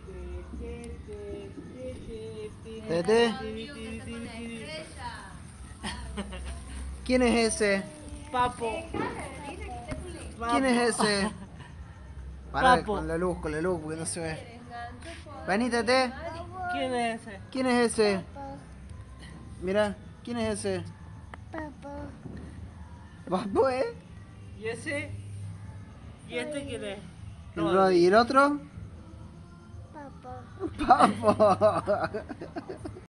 Tete. ¿Quién es ese? Papo. ¿Quién es ese? Para Papo. con la luz, porque no se ve. Vení, Tete. ¿Quién es ese? ¿Quién es ese? Mira, ¿quién es ese? Papo, ¿eh? ¿Y ese? ¿Y este quién es? ¿El Roddy y el otro? Papo.